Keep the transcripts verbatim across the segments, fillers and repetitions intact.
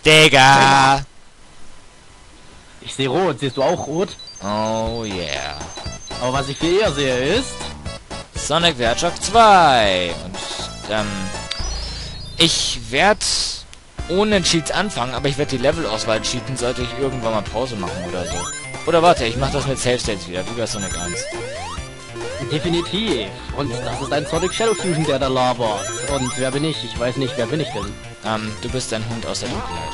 Digga! Ich sehe rot. Siehst du auch rot? Oh yeah. Aber was ich viel eher sehe ist... Sonic the Hedgehog zwei. Und, ähm... ich werde ohne Cheats anfangen, aber ich werde die Levelauswahl cheaten, sollte ich irgendwann mal Pause machen oder so. Oder warte, ich mache das mit Save States wieder, wie bei Sonic eins. Definitiv. Und das ist ein Sonic Shadow Fusion, der da labert. Und wer bin ich? Ich weiß nicht, wer bin ich denn? Ähm, du bist ein Hund aus der Dunkelheit.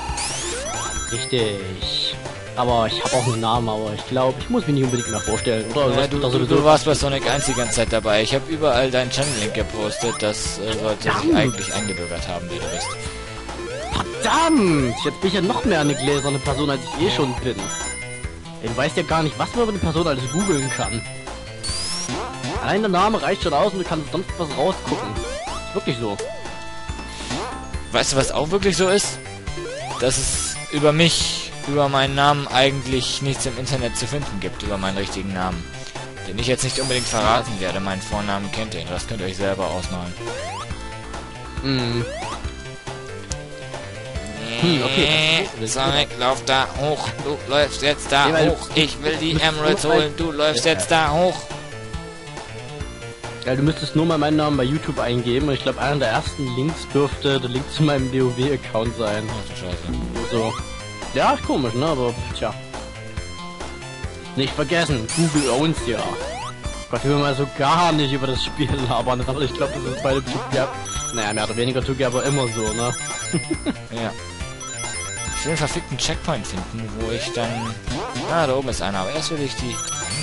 Richtig. Aber ich habe auch einen Namen, aber ich glaube, ich muss mich nicht unbedingt mehr vorstellen. Oder Ja, du, du, du warst bei Sonic eins die ganze Zeit dabei. Ich habe überall deinen Channel-Link gepostet, das äh, sollte sich eigentlich eingebürgert haben, wie du bist. Verdammt! Jetzt bin ich ja noch mehr eine gläserne Person, als ich eh schon bin. Du weißt ja gar nicht, was man über eine Person alles googeln kann. Allein der Name reicht schon aus und du kannst sonst was rausgucken. Ist wirklich so. Weißt du, was auch wirklich so ist? Dass es über mich, über meinen Namen eigentlich nichts im Internet zu finden gibt, über meinen richtigen Namen. Den ich jetzt nicht unbedingt verraten werde. Meinen Vornamen kennt ihr, das könnt ihr euch selber ausmalen. Hm. Hm, okay. Sonic, lauf da hoch. Du läufst jetzt da nee, hoch. Ich will die Emeralds holen. Du läufst jetzt da hoch. Ja, du müsstest nur mal meinen Namen bei YouTube eingeben. Und ich glaube, einer der ersten Links dürfte der Link zu meinem WoW-Account sein. Ach du Scheiße. So. Ja, ist komisch, ne? Aber tja. Nicht vergessen, Google owns ja. Gott, ich will mal so gar nicht über das Spiel labern, aber ich glaube, das ist bei dem Tugi, naja, mehr oder weniger Tugi aber immer so, ne? Ja. Ich will einen verfickten Checkpoint finden, wo ich dann... Ah, da oben ist einer, aber erst will ich die...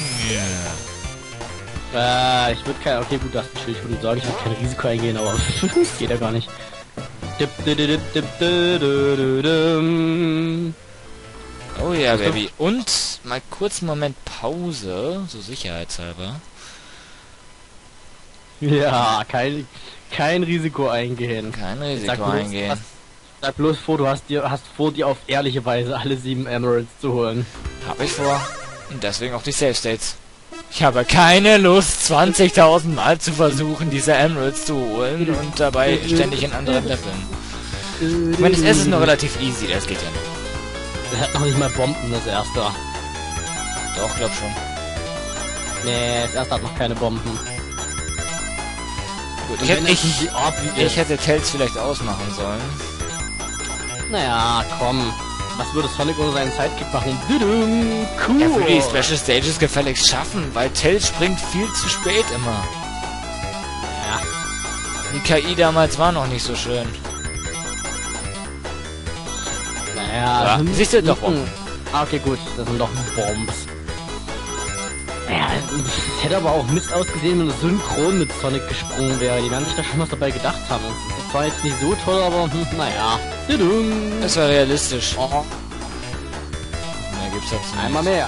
Yeah. Äh, ich würde kein... Okay, gut, das ist natürlich, ich würde sagen, ich würde kein Risiko eingehen, aber geht ja gar nicht. Oh ja, Baby. Und mal kurz einen Moment Pause, so sicherheitshalber. Ja, kein, kein Risiko eingehen. Kein Risiko Sag bloß, eingehen. Hast, sag bloß vor, du hast dir hast vor, dir auf ehrliche Weise alle sieben Emeralds zu holen. Hab ich vor. Und deswegen auch die Save States. Ich habe keine Lust, zwanzigtausend Mal zu versuchen, diese Emeralds zu holen und dabei ständig in anderen Leveln. Ich meine, das erste ist noch relativ easy, das geht ja noch. Das hat noch nicht mal Bomben, das erste. Doch, glaub schon. Nee, das erste hat noch keine Bomben. Gut, ich, hätte, ich, ich hätte Tails vielleicht ausmachen sollen. Naja, komm. Was würde Sonic ohne seinen Sidekick machen? Dudum, cool. Er würde die Special Stages gefälligst schaffen, weil Tails springt viel zu spät immer. Ja. Die K I damals war noch nicht so schön. Naja, ja, siehst du doch Bomben. Ah, okay, gut. Das sind doch Bombs. Ja, es hätte aber auch Mist ausgesehen, wenn es synchron mit Sonic gesprungen wäre. Die werden sich da schon was dabei gedacht haben. Das ist zwar jetzt nicht so toll, aber hm, naja. Das war realistisch. Oh. Da gibt's jetzt nicht. Einmal mehr.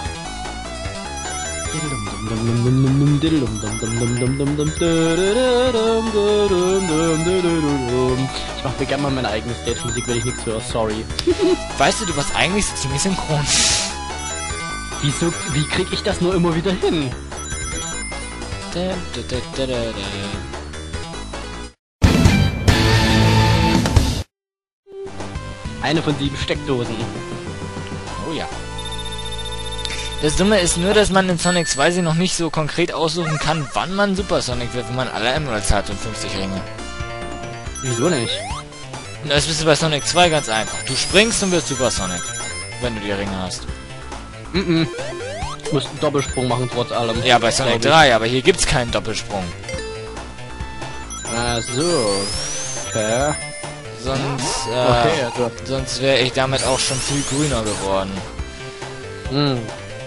Ich mach mir gerne mal meine eigene Stage-Musik, wenn ich nichts höre. Sorry. Weißt du, du warst eigentlich so ziemlich synchron. Wieso, wie krieg ich das nur immer wieder hin? Eine von sieben Steckdosen. Oh ja. Das Dumme ist nur, dass man in Sonic zwei sie noch nicht so konkret aussuchen kann, wann man Super Sonic wird, wenn man alle Emeralds hat und fünfzig Ringe. Wieso nicht? Das bist du bei Sonic zwei ganz einfach. Du springst und wirst Super Sonic, wenn du die Ringe hast. Mhm. Ich muss einen Doppelsprung machen, trotz allem. Ja, bei Sonic drei, aber hier gibt's keinen Doppelsprung. Ach so. Okay. Sonst, äh, okay, also. sonst wäre ich damit auch schon viel grüner geworden. Hm.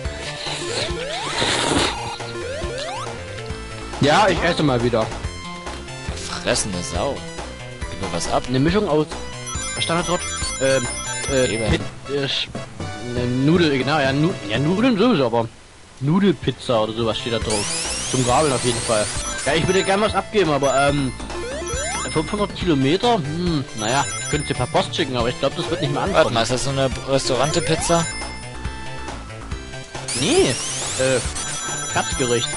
Ja, ich esse mal wieder. Verfressene Sau. Gib mir was ab. Eine Mischung aus Standardrot, ähm, äh, Pit, äh, ne Nudel, genau, ja, nu ja, Nudeln sowieso, aber Nudelpizza oder sowas steht da drauf. Zum Gabeln auf jeden Fall. Ja, ich würde gerne was abgeben, aber, ähm, fünfhundert Kilometer, hm, naja, ich könnte per Post schicken, aber ich glaube, das wird nicht mehr ankommen. Warte mal, ist das so eine Restaurante-Pizza? Nee, äh, Herzgericht.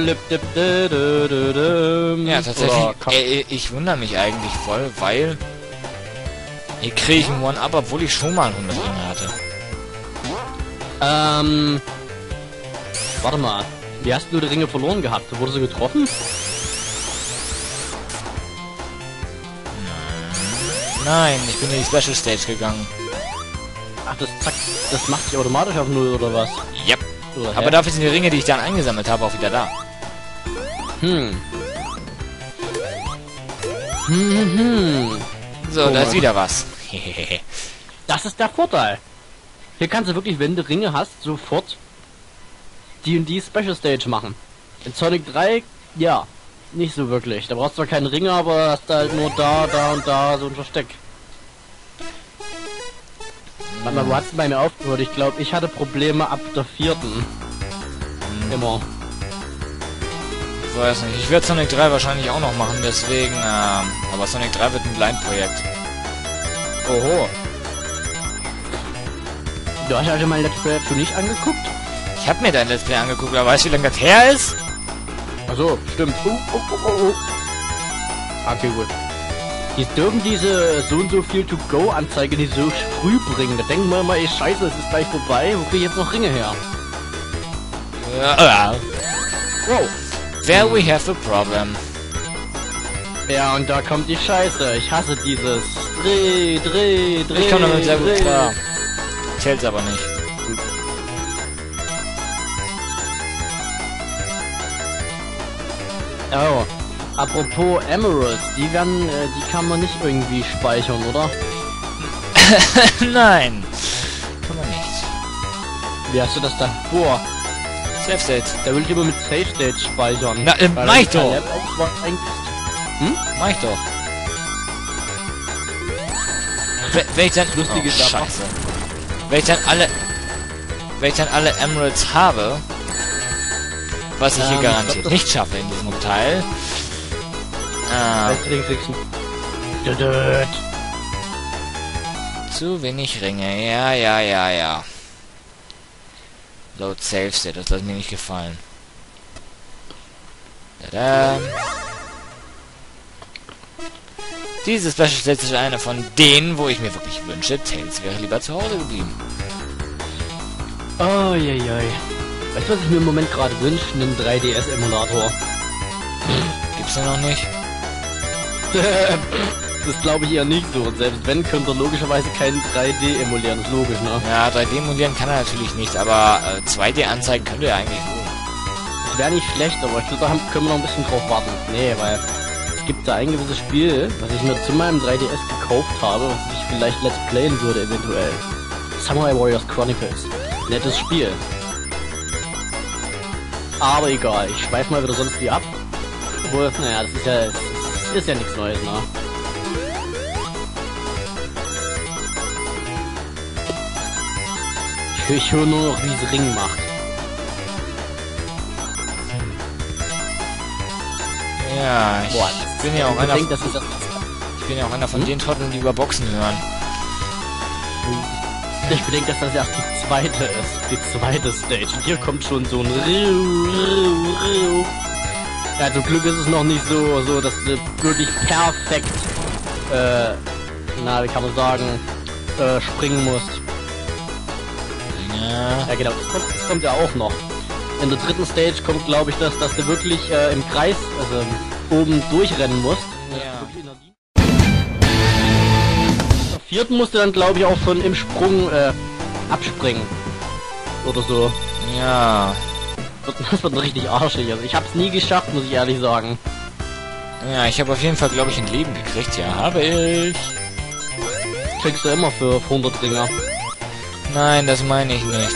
Ja, tatsächlich. Ey, ich wundere mich eigentlich voll, weil Hier kriege ich einen One-Up, obwohl ich schon mal einen hundert Ringe hatte. Ähm... Warte mal. Wie hast du die Ringe verloren gehabt? Wurde sie getroffen? Nein, ich bin in die Special Stage gegangen. Ach, das zack, das macht sich automatisch auf null oder was? Yep. Oder, aber dafür sind die Ringe, die ich dann eingesammelt habe, auch wieder da. Hm. Hm, hm, hm. So, da ist wieder was. Das ist der Vorteil. Hier kannst du wirklich, wenn du Ringe hast, sofort die und die Special Stage machen. In Sonic drei, ja, nicht so wirklich. Da brauchst du zwar keine Ringe, aber hast da halt nur da, da und da so ein Versteck. Warte mal, wo hat's bei mir aufgehört? Ich glaube, ich hatte Probleme ab der vierten. Hm. Immer. Ich weiß nicht. Ich werde Sonic drei wahrscheinlich auch noch machen, deswegen, ähm, aber Sonic drei wird ein Blind-Projekt. Oho. Du hast also mein Let's Play dazu nicht angeguckt? Ich habe mir dein Let's Play angeguckt, aber weißt du, wie lange das her ist? Achso, stimmt. Oh, oh, oh, oh, oh. Okay, gut. Die dürfen diese so und so viel to go Anzeige nicht so früh bringen. Da denken wir immer, ey, scheiße, es ist gleich vorbei. Wo krieg ich jetzt noch Ringe her? Ja. Wow. There we have a problem. Ja, und da kommt die Scheiße. Ich hasse dieses Dreh, Dreh, Dreh. Ich komme damit sehr gut klar. Zählt's aber nicht. Oh, apropos Emeralds, die werden, äh, die kann man nicht irgendwie speichern, oder? Nein, kann man nicht. Wie hast du das dann vor? Safe State. Der will immer mit Safe State speichern. Na, äh, mach ich doch. Hm? Mach ich doch. Wenn, wenn ich dann... Lustige oh, Scheiße. Wenn ich dann alle... Wenn ich dann alle Emeralds habe... Was ich hier ähm, garantiert ich glaub, nicht schaffe in diesem Teil. Äh, zu wenig Ringe. Ja, ja, ja, ja. Load Save State, das hat mir nicht gefallen. Tada. Diese Special State ist eine von denen, wo ich mir wirklich wünsche, Tails wäre lieber zu Hause geblieben. Oh, je, je. Weißt du, was ich mir im Moment gerade wünsche? Einen drei D S-Emulator. Gibt's ja noch nicht. Das glaube ich eher nicht so. Und selbst wenn, könnte er logischerweise keinen drei D emulieren. Das ist logisch, ne? Ja, drei D emulieren kann er natürlich nicht, aber äh, zwei D anzeigen könnte er eigentlich wohl. Das wäre nicht schlecht, aber ich glaube, da können wir noch ein bisschen drauf warten. Nee, weil es gibt da ein gewisses Spiel, was ich mir zu meinem drei D S gekauft habe, was ich vielleicht Let's Playen würde, eventuell. Samurai Warriors Chronicles. Nettes Spiel. Aber egal, ich schweife mal wieder sonst wie ab. Obwohl, naja, das ist ja, das ist, ist ja nichts Neues, ne? Ich, ich höre nur noch, wie es Ring macht. Ja, ich Boah, bin ja auch einer, denkt, das ist das ich bin ja auch einer von hm? den Trotteln, die über Boxen hören. Ich bedenke, dass das erst die zweite ist. Die zweite Stage. Und hier kommt schon so ein Riu, Riu, Riu. Ja, zum Glück ist es noch nicht so, so dass du wirklich perfekt, äh, na, wie kann man sagen, äh, springen musst. Ja. Ja, genau, das kommt, das kommt ja auch noch. In der dritten Stage kommt, glaube ich, dass, dass du wirklich äh, im Kreis, also oben durchrennen musst. Ja. Vierten musst du dann, glaube ich, auch schon im Sprung äh, abspringen. Oder so. Ja. Das wird richtig arschig. Also ich hab's nie geschafft, muss ich ehrlich sagen. Ja, ich habe auf jeden Fall, glaube ich, ein Leben gekriegt. Ja, habe ich. Kriegst du immer für hundert Ringer. Nein, das meine ich nicht.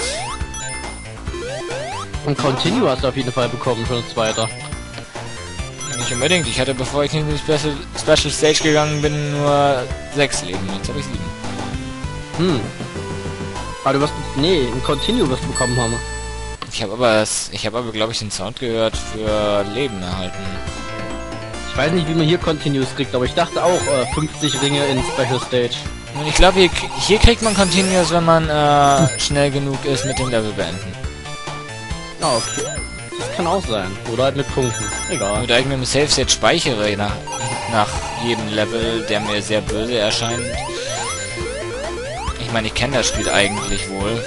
Und Continue hast du auf jeden Fall bekommen, schon als zweiter. Nicht unbedingt. Ich hatte, bevor ich in die Special, Special Stage gegangen bin, nur sechs Leben. Jetzt habe ich sieben. Hm. Aber du wirst... Nee, ein Continue wirst du bekommen haben. Ich habe aber das... Ich habe aber, glaube ich, den Sound gehört für Leben erhalten. Ich weiß nicht, wie man hier Continues kriegt, aber ich dachte auch äh, fünfzig Ringe in Special Stage. Und ich glaube, hier, hier kriegt man Continues, wenn man äh, schnell genug ist mit dem Level beenden. Ah, okay. Das kann auch sein. Oder halt mit Punkten. Egal. Und da ich mir im Save-Set speichere nach, nach jedem Level, der mir sehr böse erscheint, meine, ich kenne das Spiel eigentlich wohl.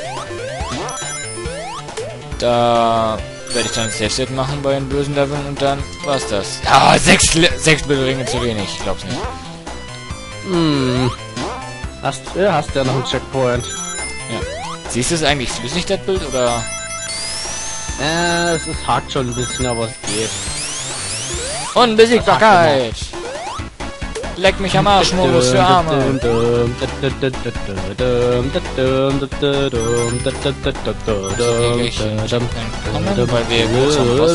Da werde ich dann ein Safe-Set machen bei den bösen Leveln und dann war's das. Ah, sechs, sechs Bildringe zu wenig. Ich glaub's nicht. Hm. Hast, ja, hast ja noch einen Checkpoint. Ja. Siehst du es eigentlich flüssig, das Bild, oder? Äh, es ist hakt schon ein bisschen, aber es geht. Unbesiegbarkeit! Leck mich am Arsch, Modus für Arme! Weil wir groß am Boss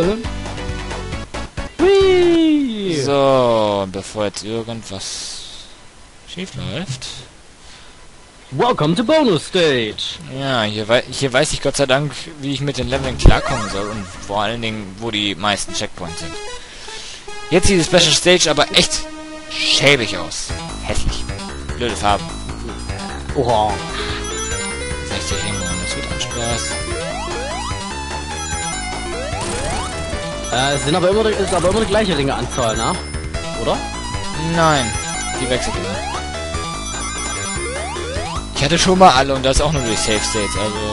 sind. So, bevor jetzt irgendwas schief läuft. Welcome to Bonus Stage! Ja, hier, wei hier weiß ich Gott sei Dank, wie ich mit den Leveln klarkommen soll und vor allen Dingen, wo die meisten Checkpoints sind. Jetzt sieht die Special Stage aber echt schäbig aus. Hässlich. Blöde Farben. Orange. sechzig Ringe, das wird ein Spaß. Äh, es sind aber immer, ist aber immer die gleiche Ringeanzahl, ne? Oder? Nein, die wechselt immer. Ich hatte schon mal alle und das auch nur durch Safe States, also...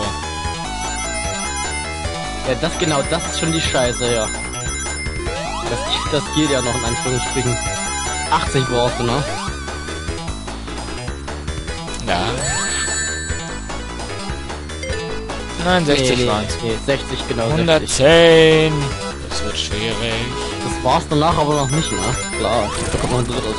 Ja, das genau, das ist schon die Scheiße, ja. Das, das geht ja noch in Anführungsstrichen. achtzig brauchst du, ne? Ja. neunundsechzig nee, nee, waren's. Nee, sechzig, genau. hundertzehn. Das wird schwierig. Das war's danach aber noch nicht, ne? Klar, da kommt noch ein drittes.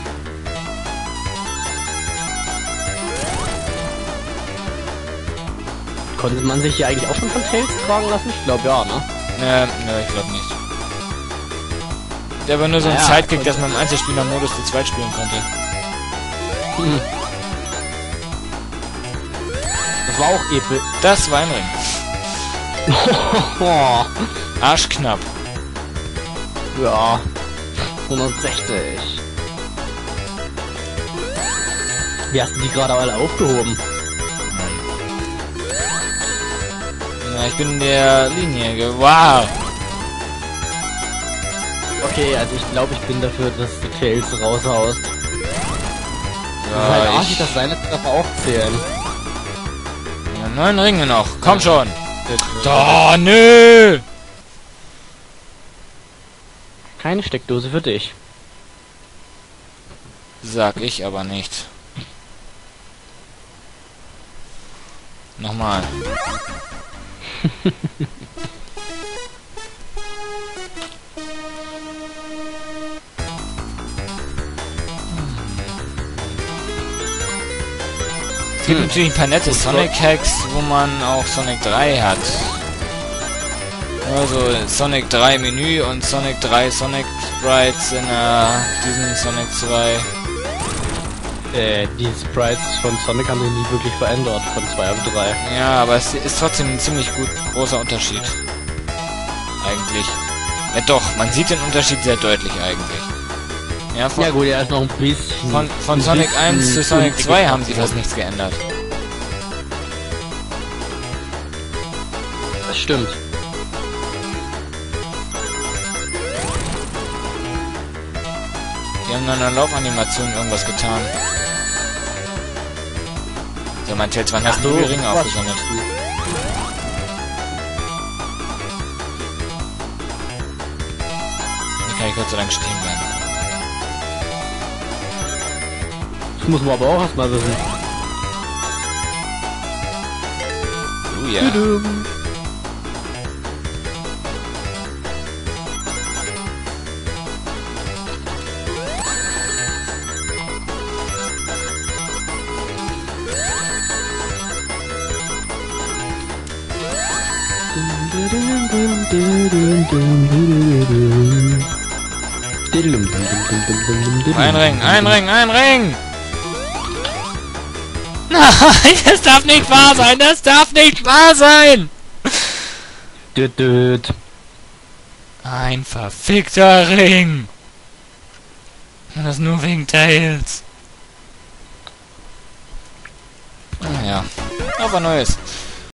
Konnte man sich hier eigentlich auch schon von Tails tragen lassen? Ich glaube ja, ne? Ne, ne, ich glaube nicht. Der war nur so ein naja, Sidekick, dass man im Einzelspieler-Modus zu zweit spielen konnte. Hm. Das war auch episch. Das war ein Ring. Arschknapp. Ja. hundertsechzig. Wie hast du die gerade alle aufgehoben? Ja, ich bin in der Linie. Ge wow. Okay, also ich glaube, ich bin dafür, dass du Tails raushaust. Ja, halt ich... arschig, dass seine Treffer auch zählen. Ja, neun Ringe noch. Komm schon. Da, nö. Keine Steckdose für dich. Sag ich aber nicht. Nochmal. Es gibt natürlich ein paar nette Sonic-Hacks, wo man auch Sonic drei hat. Also Sonic drei Menü und Sonic drei Sonic Sprites in äh, diesem Sonic zwei. Äh, die Sprites von Sonic haben sich nie wirklich verändert, von zwei auf drei. Ja, aber es ist trotzdem ein ziemlich gut großer Unterschied. Eigentlich. Ja doch, man sieht den Unterschied sehr deutlich eigentlich. Ja, von, ja gut, er ist noch ein bisschen... Von, von ein Sonic bisschen eins zu Sonic zwei haben sie fast nichts geändert. Das stimmt. Die haben an der Laufanimation irgendwas getan. So, mein Tails, wann hast du die Ringe aufgesammelt? Hier kann ich Gott sei Dank stehen bleiben. Das muss man aber auch erstmal wissen. Oh ja. Ein Ring, ein Ring, ein Ring! Nein, das darf nicht wahr sein, das darf nicht wahr sein! Ein verfickter Ring! Und das nur wegen Tails. Naja, aber Neues.